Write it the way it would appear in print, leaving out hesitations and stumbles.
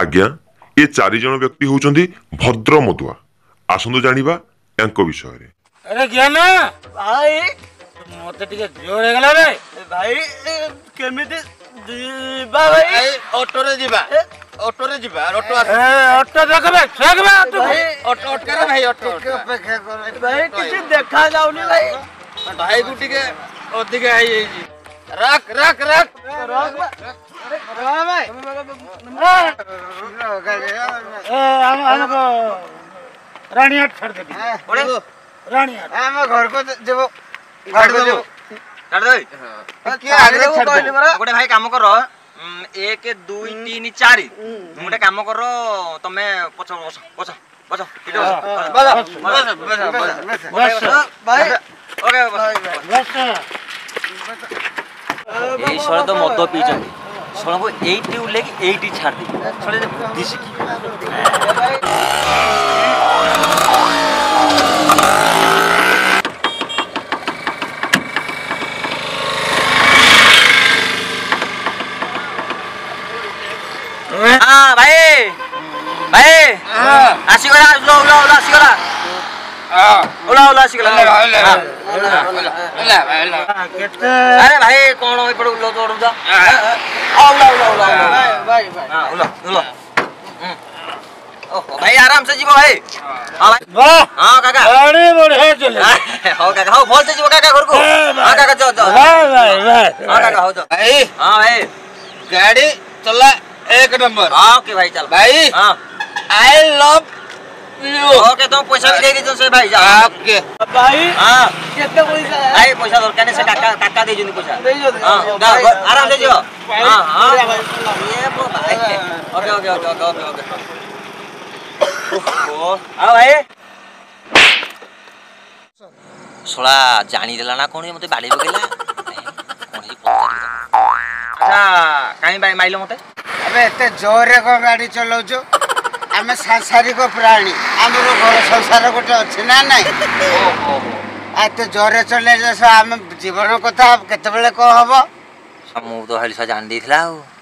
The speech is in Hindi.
आज्ञा ये 4 जन व्यक्ति होउचंदी भद्र मदुआ। आसंदो जानिबा यांको विषय रे। अरे ज्ञान भाई मते टिके जोर हे गला रे भाई केमिति जीवा भाई ऑटो रे जीवा ऑटो रे जीवा ऑटो ऑटो देखबे ऑटो ऑटो रे भाई ऑटो अपेक्षा कर भाई किछ देखा जाउनी भाई भाई को टिके अधिक आई जी रख रख रख रख भाई हमको रानीहाट छाड़ दे ओरे रानीहाट हम घर को जेबो घर को जेबो छाड़ दे के आगे कहली बरा गोटे भाई काम करो 1 2 3 4 गोटे काम करो तमे पछ पछ पछ पछ बस भाई ओके बस এই সরে তো মদ পিছন্তি সরব এইটি উল্লে কি এইটি ছাড় দি সরে বুদ্ধি শিখি हां भाई भाई आसी गला लो लो आसी गला ओला ओला आसी गला अरे भाई कौन एपड़ उल्लो तोड़ जा ओला ओला ओला भाई भाई हां ओला ओला ओहो भाई आराम से जीवो भाई हां भाई वाह हां काका बड़े बढ़िया चले हो काका हो बोल से जीवो काका घर को हां काका जो जो भाई भाई भाई हां काका हो जो भाई हां भाई गाड़ी चला 1 नंबर हां ओके भाई चल भाई हां आई लव ओके तुम पैसा भी दे दीजो से भाई जा ओके भाई हां केते पैसा है भाई पैसा दरकार नहीं से काका काका दे जोनी पैसा दे जो हां आराम से जो हां हां ये बो भाई okay okay okay okay okay ओहो आ भाई सोला जानी देला ना कोनी मते बाडी बकेला कोनी पचारी अच्छा काई भाई माइलो मते अबे एते जोर रे को गाड़ी चलाउ जो आमे सांसारिक प्राणी हमरो घर संसार गोटे अछि ना नाही ओहो एते जोर रे चले जस आमे जीवन कथा केते बेले को हबो समूह तो हलिसा जान देथिला